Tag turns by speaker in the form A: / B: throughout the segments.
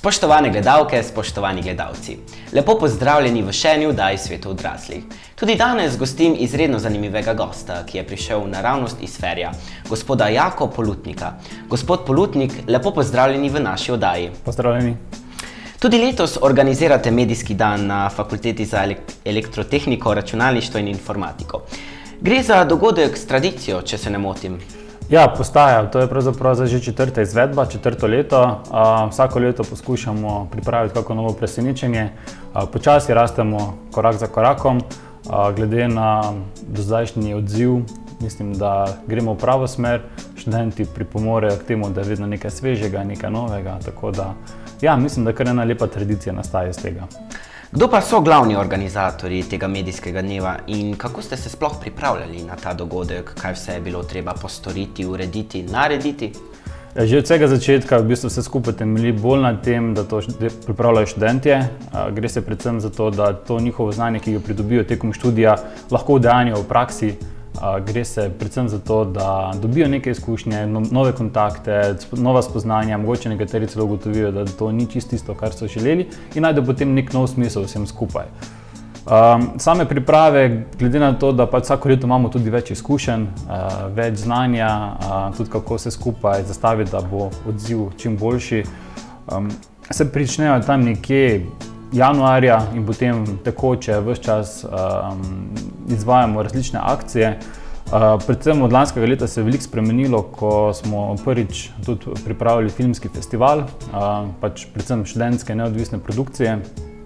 A: Spoštovane gledalke, spoštovani gledalci, lepo pozdravljeni v še eni oddaji Svetu odraslih. Tudi danes gostim izredno zanimivega gosta, ki je prišel naravnost iz Ferja, gospoda Jako Polutnika. Gospod Polutnik, lepo pozdravljeni v naši oddaji.
B: Pozdravljeni.
A: Tudi letos organizirate medijski dan na Fakulteti za elektrotehniko, računalništvo in informatiko. Gre za dogodek s tradicijo, če se ne motim.
B: Ja, postaja. To je pravzaprav že četrta izvedba, četrto leto. Vsako leto poskušamo pripraviti kako novo presenečenje. Počasi rastemo korak za korakom. Glede na dozdajšnji odziv, mislim, da gremo v pravo smer. Študenti pripomorejo k temu, da je vedno nekaj svežega, nekaj novega. Tako da, ja, mislim, da kar ena lepa tradicija nastaja iz tega.
A: Kdo pa so glavni organizatorji tega medijskega dneva in kako ste se sploh pripravljali na ta dogodek? Kaj vse je bilo treba postoriti, urediti, narediti?
B: Že od vsega začetka v bistvu vse skupaj temelji bolj na tem, da to pripravljajo študentje. Gre se predvsem za to, da to njihovo znanje, ki ga pridobijo tekom študija, lahko udejanjajo v praksi. Gre se predvsem za to, da dobijo neke izkušnje, nove kontakte, nova spoznanja, mogoče nekateri celo ugotovijo, da to ni čisto tisto, kar so želeli in najdejo potem nek nov smisel vsem skupaj. Same priprave, glede na to, da pač vsako leto imamo tudi več izkušenj, več znanja, tudi kako se skupaj zastaviti, da bo odziv čim boljši, se pričnejo tam nekje januarja in potem tekoče ves čas izvajamo različne akcije. Predvsem od lanskega leta se je veliko spremenilo, ko smo prvič tudi pripravili filmski festival, pač predvsem študentske neodvisne produkcije,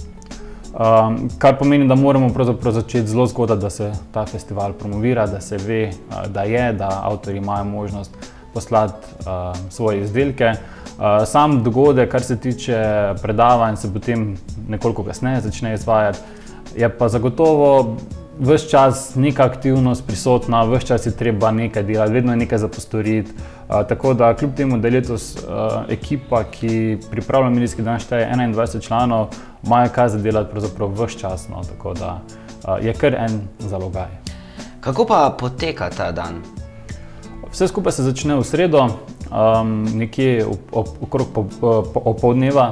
B: kar pomeni, da moramo pravzaprav začeti zelo zgodaj, da se ta festival promovira, da se ve, da avtorji imajo možnost poslati svoje izdelke. Sam dogodek, kar se tiče predavanj, se potem nekoliko kasneje začne izvajati, je pa zagotovo ves čas neka aktivnost prisotna, ves čas je treba nekaj delati, vedno je nekaj za postoriti. Tako da kljub temu, da je letos ekipa, ki pripravlja medijski dan, šteje 21 članov, imajo kaj za delati pravzaprav ves čas, no, tako da je kar en zalogaj.
A: Kako pa poteka ta dan?
B: Vse skupaj se začne v sredo, nekje okrog opoldneva.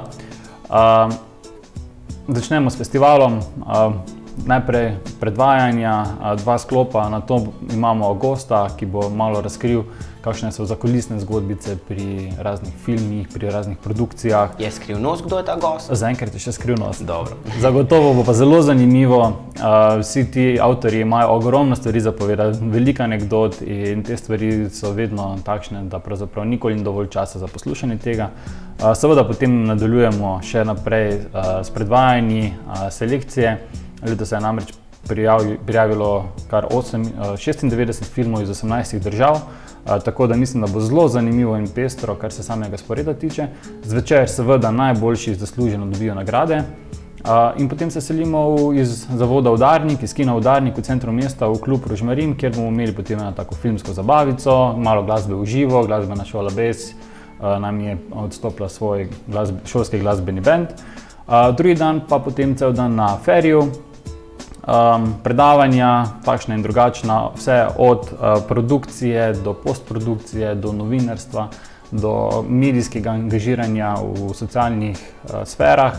B: Začnemo s festivalom, najprej predvajanja, 2 sklopa, nato imamo gosta, ki bo malo razkril, kakšne so zakulisne zgodbice pri raznih filmih, pri raznih produkcijah.
A: Je skrivnost, kdo je ta gost?
B: Zaenkrat je še skrivnost.
A: Dobro.
B: Zagotovo bo pa zelo zanimivo. Vsi ti avtorji imajo ogromno stvari za povedati, veliko anekdot in te stvari so vedno takšne, da pravzaprav nikoli ni dovolj časa za poslušanje tega. Seveda potem nadaljujemo še naprej s predvajanji, selekcije. Letos se je namreč prijavilo kar 96 filmov iz 18 držav, tako da mislim, da bo zelo zanimivo in pestro, kar se samega sporeda tiče. Zvečer seveda najboljši zasluženo dobijo nagrade in potem se selimo iz zavoda Udarnik, iz kina Udarnik v centru mesta v klub Rožmarin, kjer bomo imeli potem eno tako filmsko zabavico, malo glasbe v živo, glasbena šola Bes nam je odstopila svoj šolski glasbeni bend. Drugi dan pa potem cel dan na Ferju, predavanja, takšna in drugačna, vse od produkcije do postprodukcije, do novinarstva, do medijskega angažiranja v socialnih sferah,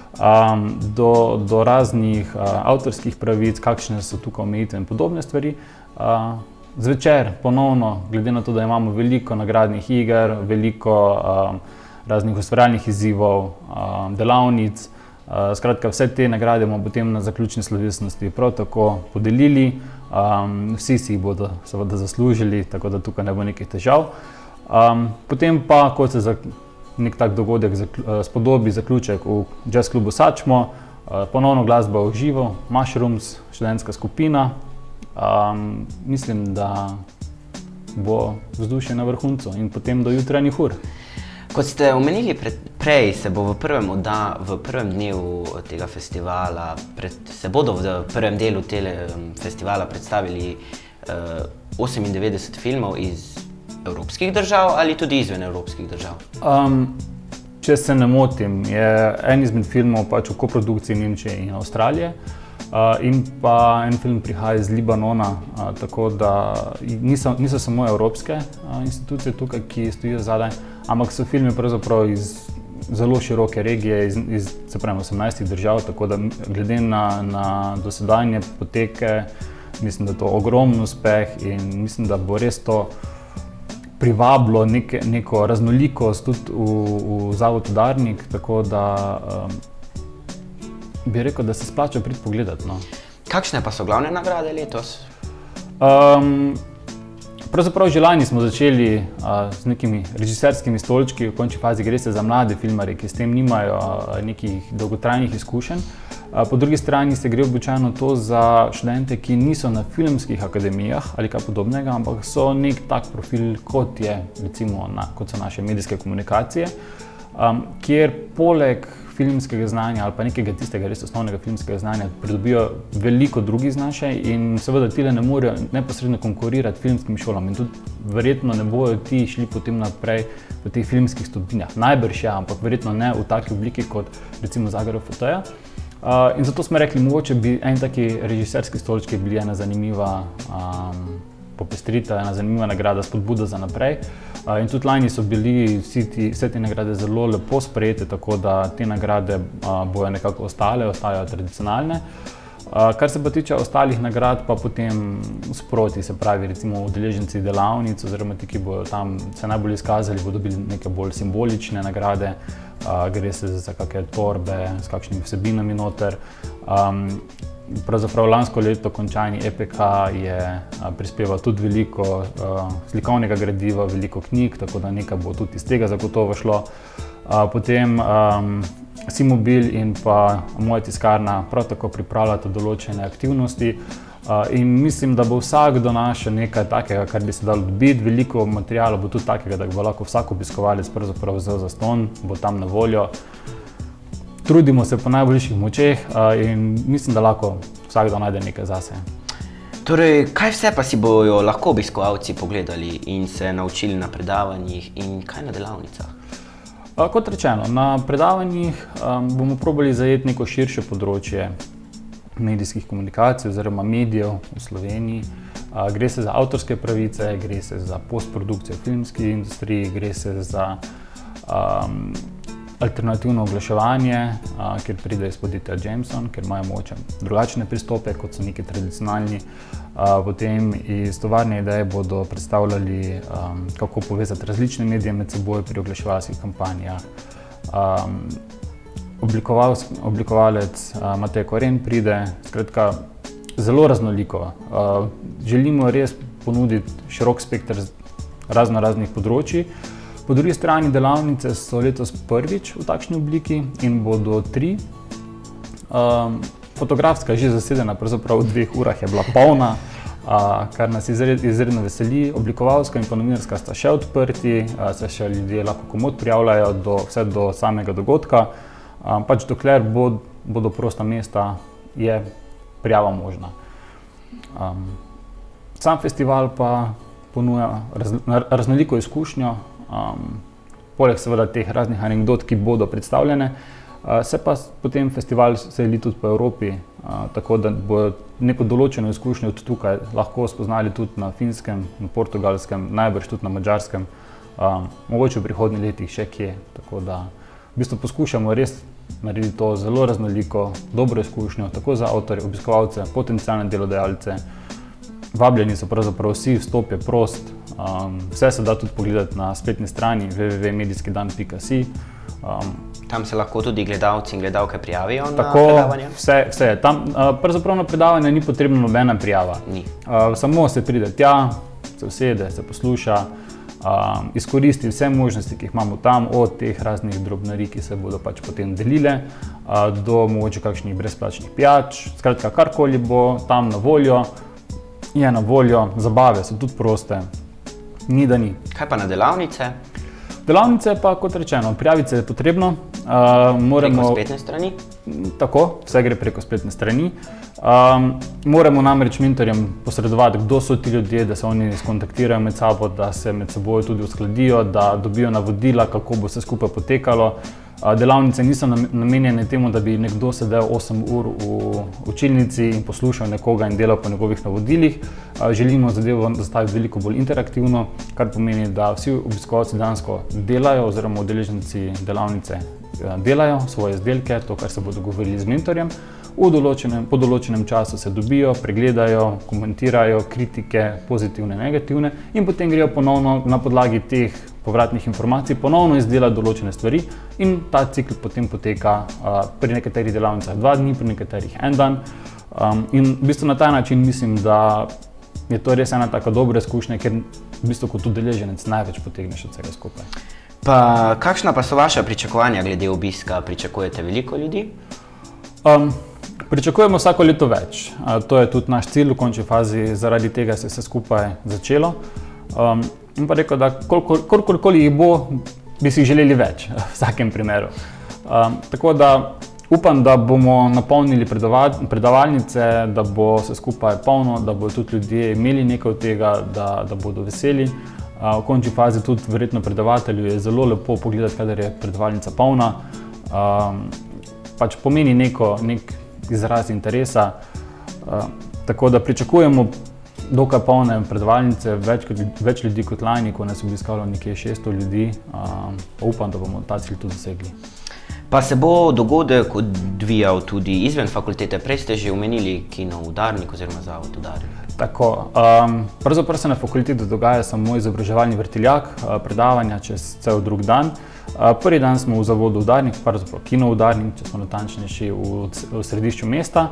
B: do raznih avtorskih pravic, kakšne so tukaj omejitve in podobne stvari. Zvečer ponovno, glede na to, da imamo veliko nagradnih iger, veliko raznih ustvarjalnih izzivov, delavnic. Skratka, vse te nagrade bomo potem na zaključni slovesnosti prav tako podelili. Vsi si jih bodo seveda zaslužili, tako da tukaj ne bo nekih težav. Potem pa, kot se za nek tak dogodek spodobi zaključek v jazz klubu Sačmo, ponovno glasba v živo, Mushrooms, študentska skupina. Mislim, da bo vzdušje na vrhuncu in potem do jutranjih ur.
A: Kot ste omenili prej, se bo v prvem dnevu tega festivala, se bodo v prvem delu tega festivala predstavili 98 filmov iz evropskih držav ali tudi izven evropskih držav?
B: Če se ne motim, je en izmed filmov pač v koprodukciji Nemčije in Avstralije. In pa en film prihaja iz Libanona, tako da niso samo evropske institucije tukaj, ki stojijo zadaj, ampak so filmi pravzaprav iz zelo široke regije iz 18 držav, tako da glede na dosedanje poteke, mislim, da je to ogromen uspeh in mislim, da bo res to privabilo neko raznolikost tudi v Zavod Udarnik, tako da bi rekel, da se splača priti pogledati. No.
A: Kakšne pa so glavne nagrade letos?
B: Pravzaprav že lani smo začeli z nekimi režiserskimi stolčki, v končni fazi gre se za mlade filmarje, ki s tem nimajo nekih dolgotrajnih izkušenj. Po drugi strani se gre običajno to za študente, ki niso na filmskih akademijah ali kaj podobnega, ampak so nek tak profil, kot je recimo kot so naše medijske komunikacije, kjer poleg filmskega znanja ali pa nekega tistega res osnovnega filmskega znanja pridobijo veliko drugih znanj in seveda tile ne morejo neposredno konkurirati filmskim šolam in tudi verjetno ne bojo ti šli potem naprej v teh filmskih stopinjah. Najbrž ja, ampak verjetno ne v taki obliki kot recimo Zagreb FT-ja. In zato smo rekli, mogoče bi en taki režiserski stolčki bili ena zanimiva popestritev, ena zanimiva nagrada, spodbuda za naprej. In tudi lani so bili vse te nagrade zelo lepo sprejete, tako da te nagrade bojo nekako ostajajo tradicionalne. Kar se pa tiče ostalih nagrad, pa potem sproti, se pravi recimo udeleženci delavnic oziroma ti, ki bojo tam se najbolj izkazali, bodo dobili neke bolj simbolične nagrade. Gre se za kakšne torbe s kakšnimi vsebinami noter. Pravzaprav lansko leto končani EPK je prispeval tudi veliko slikovnega gradiva, veliko knjig, tako da nekaj bo tudi iz tega zagotovo šlo. Potem Simobil in pa Moja tiskarna prav tako pripravljata določene aktivnosti in mislim, da bo vsak donašal nekaj takega, kar bi se dalo dobiti. Veliko materiala bo tudi takega, da bo lahko vsak obiskovalec pravzaprav vzel zastonj, bo tam na voljo. Trudimo se po najboljših močeh in mislim, da lahko vsakdo najde nekaj zase.
A: Torej, kaj vse pa si bojo lahko obiskovalci pogledali in se naučili na predavanjih in kaj na delavnicah?
B: Kot rečeno, na predavanjih bomo probali zajeti neko širše področje medijskih komunikacij oziroma medijev v Sloveniji. Gre se za avtorske pravice, gre se za postprodukcijo v filmski industriji, gre se za alternativno oglaševanje, kjer pride iz podjetja Jameson, ker imajo mogoče drugačne pristope, kot so neki tradicionalni. Potem iz Tovarne ideje bodo predstavljali, kako povezati različne medije med seboj pri oglaševalskih kampanjah. Oblikovalec Matej Koren pride, skratka zelo raznoliko. Želimo res ponuditi širok spekter raznih področji. Po drugi strani delavnice so letos prvič v takšni obliki in bodo 3. Fotografska je že zasedena, pravzaprav v 2 urah je bila polna, kar nas izredno veseli. Oblikovalska in pa novinarska sta še odprti, se še ljudje lahko komot prijavljajo vse do samega dogodka. Pač dokler bodo prosta mesta, je prijava možna. Sam festival pa ponuja raznoliko izkušnjo, poleg seveda teh raznih anekdot, ki bodo predstavljene, se pa potem festival seli tudi po Evropi, tako da bodo neko določeno izkušnjo od tukaj lahko spoznali tudi na Finskem, na Portugalskem, najbrž tudi na Madžarskem, mogoče v prihodnjih letih še kje, tako da v bistvu poskušamo res narediti to zelo raznoliko, dobro izkušnjo, tako za avtorje, obiskovalce, potencialne delodajalce. Vabljeni so pravzaprav vsi, vstop je prost, vse se da tudi pogledati na spletni strani www.medijskidan.si.
A: Tam se lahko tudi gledalci in gledalke prijavijo na predavanje?
B: Tako, vse je tam. Pravzaprav na predavanje ni potrebna nobena prijava.
A: Ni.
B: Samo se pride tja, se usede, se posluša, izkoristi vse možnosti, ki jih imamo tam, od teh raznih drobnarij, ki se bodo pač potem delile, do mogoče kakšnih brezplačnih pijač. Skratka, karkoli bo tam na voljo, je na voljo, zabave so tudi proste, ni da ni.
A: Kaj pa na delavnice?
B: Delavnice pa, kot rečeno, prijaviti se je potrebno.
A: Preko spletne strani?
B: Tako, vse gre preko spletne strani. Moramo namreč mentorjem posredovati, kdo so ti ljudje, da se oni skontaktirajo med sabo, da se med seboj tudi uskladijo, da dobijo navodila, kako bo vse skupaj potekalo. Delavnice niso namenjene temu, da bi nekdo sedel 8 ur v učilnici in poslušal nekoga in delal po njegovih navodilih. Želimo zadevo zastaviti veliko bolj interaktivno, kar pomeni, da vsi obiskovalci dejansko delajo oziroma udeleženci delavnice delajo svoje izdelke, to, kar se bodo dogovorili z mentorjem. Po določenem času se dobijo, pregledajo, komentirajo kritike, pozitivne, negativne in potem grejo ponovno na podlagi teh povratnih informacij ponovno izdelati določene stvari in ta cikl potem poteka pri nekaterih delavnicah 2 dni, pri nekaterih 1 dan. In v bistvu na ta način mislim, da je to res ena taka dobra izkušnja, ker v bistvu kot udeleženec največ potegneš od vsega skupaj.
A: Pa kakšna pa so vaša pričakovanja glede obiska? Pričakujete veliko ljudi?
B: Pričakujemo vsako leto več. To je tudi naš cilj v končni fazi, zaradi tega se je vse skupaj začelo. In pa rekel, da kolikoli jih bo, bi si želeli več v vsakem primeru. Tako da upam, da bomo napolnili predavalnice, da bo vse skupaj polno, da bodo tudi ljudje imeli nekaj od tega, da bodo veseli. V končni fazi tudi verjetno predavatelju je zelo lepo pogledati, kadar je predavalnica polna. Pač pomeni nek izraz interesa, tako da pričakujemo dokaj polne predavalnice, več ljudi kot lani, ko nas je obiskalo nekje 600 ljudi, pa upam, da bomo ta cilj tudi dosegli.
A: Pa se bo dogodek odvijal tudi izven fakultete, prej ste že omenili Kino Udarnik oziroma Zavod Udarnik.
B: Tako, pravzaprav se na fakulteti dogaja samo izobraževalni vrtiljak, predavanja čez cel drug dan. Prvi dan smo v Zavodu Udarnik, pravzaprav Kino Udarnik, če smo natančnejši, v središču mesta.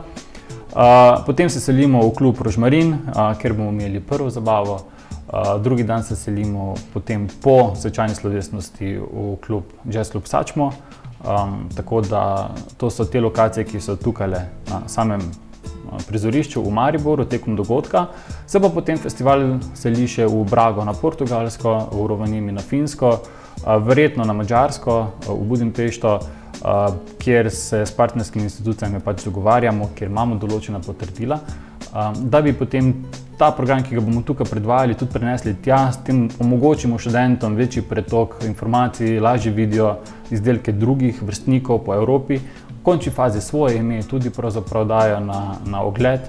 B: Potem se selimo v klub Rožmarin, kjer bomo imeli prvo zabavo. Drugi dan se selimo potem po svečani slovesnosti v Jazz klub Sačmo. Tako da to so te lokacije, ki so tukaj na samem prizorišču v Mariboru tekom dogodka. Se pa potem festival seli še v Brago na Portugalsko, v Rovaniemi na Finsko, verjetno na Madžarsko, v Budimpešto, kjer se s partnerskimi institucijami pač dogovarjamo, kjer imamo določena potrdila, da bi potem ta program, ki ga bomo tukaj predvajali, tudi prenesli tja, s tem omogočimo študentom večji pretok informacij, lažje vidijo izdelke drugih vrstnikov po Evropi, v končni fazi svoje ime tudi pravzaprav dajo na ogled.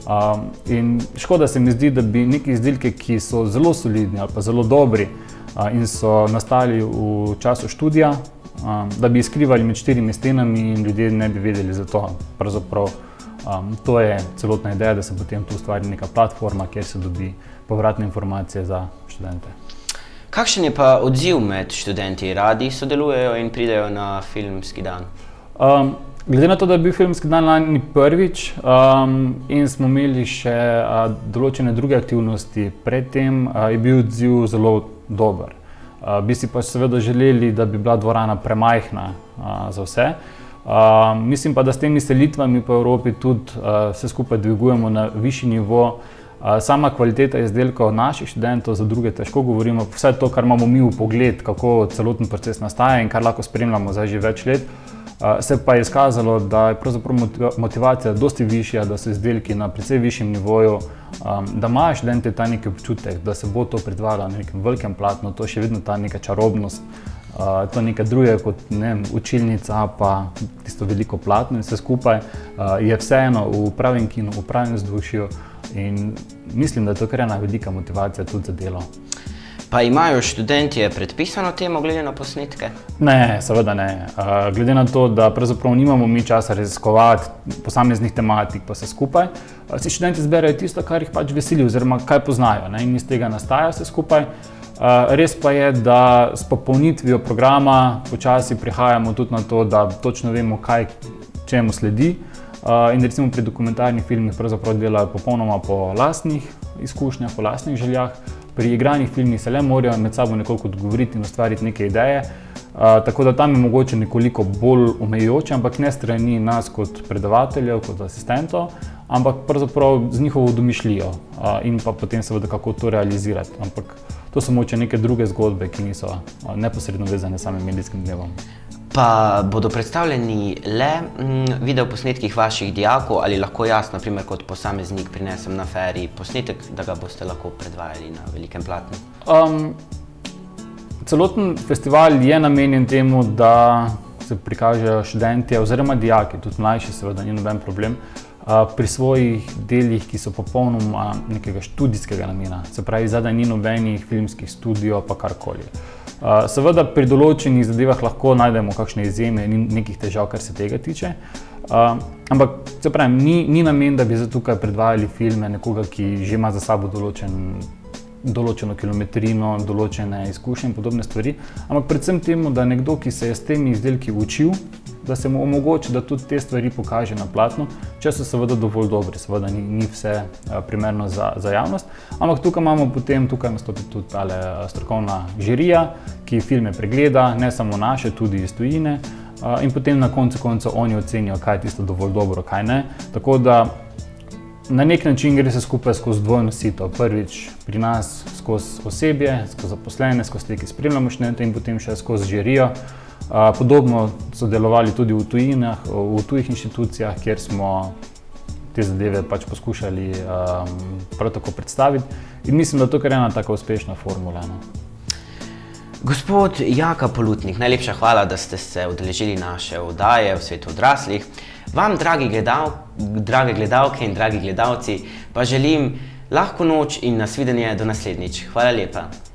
B: In škoda se mi zdi, da bi neki izdelke, ki so zelo solidni ali pa zelo dobri in so nastali v času študija, da bi jih skrivali med 4 stenami in ljudje ne bi vedeli za to. Pravzaprav to je celotna ideja, da se potem tu ustvari neka platforma, kjer se dobi povratne informacije za študente.
A: Kakšen je pa odziv med študenti? Radi sodelujejo in pridejo na filmski dan?
B: Glede na to, da je bil filmski dan lani prvič in smo imeli še določene druge aktivnosti predtem, je bil odziv zelo dober. Bi si pa seveda želeli, da bi bila dvorana premajhna za vse. Mislim pa, da s temi selitvami po Evropi tudi vse skupaj dvigujemo na višji nivo. Sama kvaliteta izdelkov naših študentov, za druge težko govorimo, vse to, kar imamo mi v pogled, kako celoten proces nastaja in kar lahko spremljamo zdaj že več let, se pa je izkazalo, da je pravzaprav motivacija dosti višja, da so izdelki na precej višjem nivoju, da imajo študente ta neki občutek, da se bo to predvajalo na nekem velikem platnu, to je še vedno ta neka čarobnost. To je nekaj drugega kot učilnica, pa tisto veliko platno in vse skupaj je vseeno v pravem kinu, v pravem vzdušju in mislim, da je to kar ena velika motivacija tudi za delo.
A: Pa imajo študentje predpisano temo glede na posnetke?
B: Ne, seveda ne. Glede na to, da pravzaprav nimamo mi časa raziskovati posameznih tematik pa vse skupaj, si študenti izberejo tisto, kar jih pač veseli oziroma kaj poznajo, in iz tega nastaja vse skupaj. Res pa je, da s popolnitvijo programa počasi prihajamo tudi na to, da točno vemo, kaj čemu sledi. In recimo pri dokumentarnih filmih pravzaprav delajo popolnoma po lastnih izkušnjah, po lastnih željah. Pri igranih filmih se le morajo med sabo nekoliko dogovoriti in ustvariti neke ideje. Tako da tam je mogoče nekoliko bolj omejujoče, ampak ne strani nas kot predavateljev, kot asistentov, ampak pravzaprav z njihovo domišljijo in pa potem seveda kako to realizirati. Ampak to so mogoče neke druge zgodbe, ki niso neposredno vezane samim medijskim dnevom.
A: Pa bodo predstavljeni le videoposnetkih vaših dijakov ali lahko jaz, na primer kot posameznik, prinesem na ferii posnetek, da ga boste lahko predvajali na velikem platnu?
B: Celoten festival je namenjen temu, da se prikažejo študentje oziroma dijaki, tudi mlajši seveda ni noben problem, pri svojih delih, ki so popolnoma nekega študijskega namena, se pravi, zadaj ni nobenih filmskih studijev pa karkoli. Seveda pri določenih zadevah lahko najdemo kakšne izjeme, ni nekih težav, kar se tega tiče, ampak se pravi, ni namen, da bi zdaj tukaj predvajali filme nekoga, ki že ima za sabo določeno kilometrino, določene izkušnje in podobne stvari, ampak predvsem temu, da nekdo, ki se je s temi izdelki učil, da se mu omogoči, da tudi te stvari pokaže na platnu, če so seveda dovolj dobri, seveda ni vse primerno za javnost, ampak tukaj nastopi tudi tale strokovna žirija, ki filme pregleda, ne samo naše, tudi iz tujine, in potem na koncu koncev oni ocenijo, kaj je tisto dovolj dobro, kaj ne, tako da na nek način gre se skupaj skozi dvojno sito. Prvič pri nas skozi osebje, skozi zaposlene, skozi te, ki spremljamo študente in potem še skozi žirijo. Podobno so delovali tudi v tujinah, v tujih inštitucijah, kjer smo te zadeve pač poskušali prav tako predstaviti. In mislim, da to je ena taka uspešna formula.
A: Gospod Jaka Polutnik, najlepša hvala, da ste se udeležili naše oddaje v svetu odraslih. Vam, drage gledalke in dragi gledalci, pa želim lahko noč in nasvidenje do naslednjič. Hvala lepa.